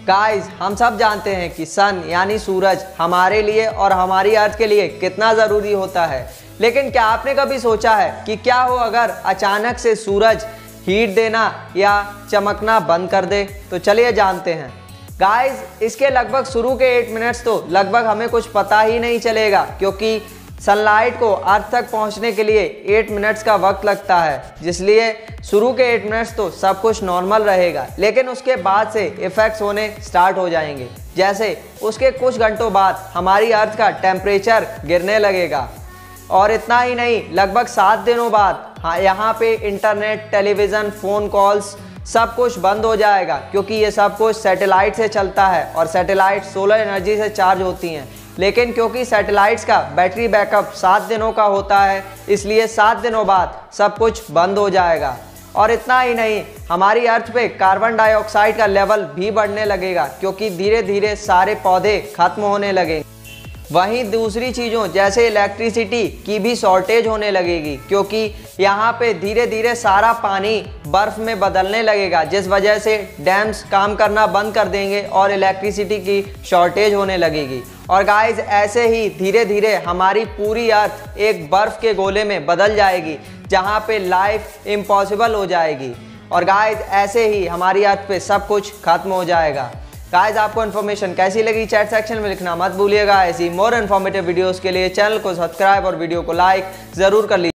Guys हम सब जानते हैं कि सन यानी सूरज हमारे लिए और हमारी अर्थ के लिए कितना ज़रूरी होता है। लेकिन क्या आपने कभी सोचा है कि क्या हो अगर अचानक से सूरज हीट देना या चमकना बंद कर दे? तो चलिए जानते हैं। गाइस इसके लगभग शुरू के 8 मिनट्स तो लगभग हमें कुछ पता ही नहीं चलेगा, क्योंकि सनलाइट को अर्थ तक पहुंचने के लिए 8 मिनट्स का वक्त लगता है। जिसलिए शुरू के 8 मिनट्स तो सब कुछ नॉर्मल रहेगा, लेकिन उसके बाद से इफ़ेक्ट्स होने स्टार्ट हो जाएंगे। जैसे उसके कुछ घंटों बाद हमारी अर्थ का टेम्परेचर गिरने लगेगा, और इतना ही नहीं, लगभग 7 दिनों बाद यहाँ पे इंटरनेट, टेलीविज़न, फ़ोन कॉल्स सब कुछ बंद हो जाएगा, क्योंकि ये सब कुछ सैटेलाइट से चलता है और सैटेलाइट सोलर एनर्जी से चार्ज होती हैं। लेकिन क्योंकि सैटेलाइट्स का बैटरी बैकअप 7 दिनों का होता है, इसलिए 7 दिनों बाद सब कुछ बंद हो जाएगा। और इतना ही नहीं, हमारी अर्थ पे कार्बन डाइऑक्साइड का लेवल भी बढ़ने लगेगा, क्योंकि धीरे धीरे सारे पौधे खत्म होने लगेंगे। वहीं दूसरी चीज़ों जैसे इलेक्ट्रिसिटी की भी शॉर्टेज होने लगेगी, क्योंकि यहाँ पे धीरे धीरे सारा पानी बर्फ़ में बदलने लगेगा, जिस वजह से डैम्स काम करना बंद कर देंगे और इलेक्ट्रिसिटी की शॉर्टेज होने लगेगी। और गाइस ऐसे ही धीरे धीरे हमारी पूरी अर्थ एक बर्फ़ के गोले में बदल जाएगी, जहाँ पे लाइफ इम्पॉसिबल हो जाएगी। और गाइस ऐसे ही हमारी अर्थ पे सब कुछ खत्म हो जाएगा। गाइस आपको इन्फॉर्मेशन कैसी लगी चैट सेक्शन में लिखना मत भूलिएगा। ऐसी मोर इन्फॉर्मेटिव वीडियोस के लिए चैनल को सब्सक्राइब और वीडियो को लाइक ज़रूर कर लीजिए।